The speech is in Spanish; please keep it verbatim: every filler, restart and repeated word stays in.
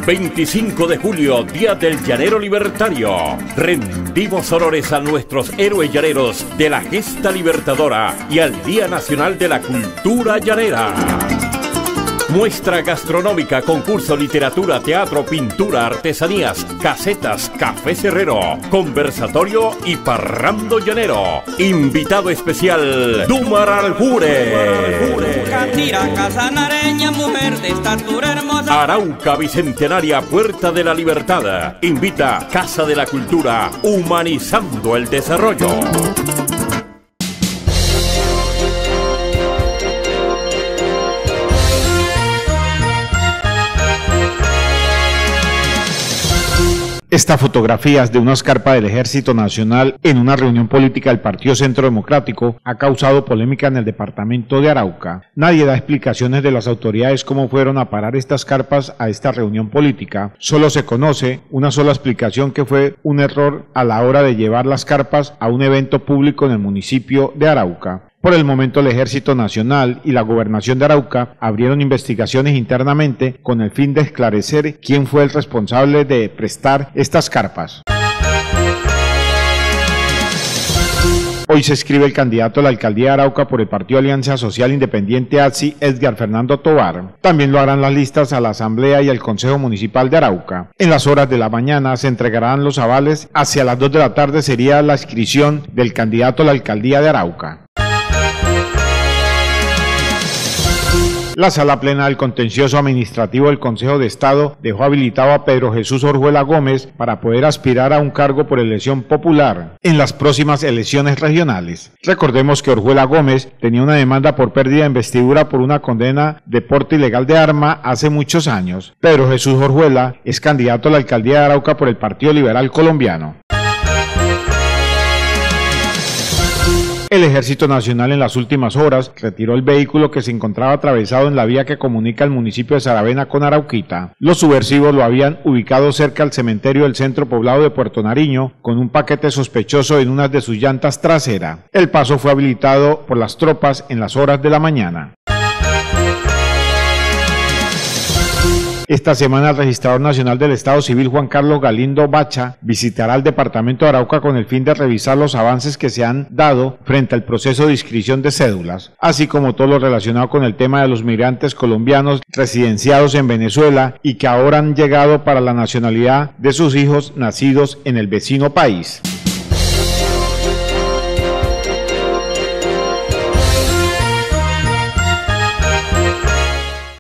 veinticinco de julio, Día del Llanero Libertario. Rendimos honores a nuestros héroes llaneros de la gesta libertadora y al Día Nacional de la Cultura Llanera. Muestra gastronómica, concurso, literatura, teatro, pintura, artesanías, casetas, café cerrero, conversatorio y parrando llanero. Invitado especial, Dumar Aljure. Casanareña, mujer de estatura hermosa. Arauca Bicentenaria, Puerta de la Libertad. Invita Casa de la Cultura, humanizando el desarrollo. Esta fotografía de una carpa del Ejército Nacional en una reunión política del Partido Centro Democrático ha causado polémica en el departamento de Arauca. Nadie da explicaciones de las autoridades cómo fueron a parar estas carpas a esta reunión política. Solo se conoce una sola explicación, que fue un error a la hora de llevar las carpas a un evento público en el municipio de Arauca. Por el momento, el Ejército Nacional y la Gobernación de Arauca abrieron investigaciones internamente con el fin de esclarecer quién fue el responsable de prestar estas carpas. Hoy se inscribe el candidato a la alcaldía de Arauca por el Partido Alianza Social Independiente A T S I, Edgar Fernando Tovar. También lo harán las listas a la Asamblea y al Consejo Municipal de Arauca. En las horas de la mañana se entregarán los avales. Hacia las dos de la tarde sería la inscripción del candidato a la alcaldía de Arauca. La Sala Plena del Contencioso Administrativo del Consejo de Estado dejó habilitado a Pedro Jesús Orjuela Gómez para poder aspirar a un cargo por elección popular en las próximas elecciones regionales. Recordemos que Orjuela Gómez tenía una demanda por pérdida de investidura por una condena de porte ilegal de arma hace muchos años. Pedro Jesús Orjuela es candidato a la alcaldía de Arauca por el Partido Liberal Colombiano. El Ejército Nacional en las últimas horas retiró el vehículo que se encontraba atravesado en la vía que comunica el municipio de Saravena con Arauquita. Los subversivos lo habían ubicado cerca al cementerio del centro poblado de Puerto Nariño con un paquete sospechoso en una de sus llantas traseras. El paso fue habilitado por las tropas en las horas de la mañana. Esta semana el Registrador Nacional del Estado Civil, Juan Carlos Galindo Bacha, visitará el departamento de Arauca con el fin de revisar los avances que se han dado frente al proceso de inscripción de cédulas, así como todo lo relacionado con el tema de los migrantes colombianos residenciados en Venezuela y que ahora han llegado para la nacionalidad de sus hijos nacidos en el vecino país.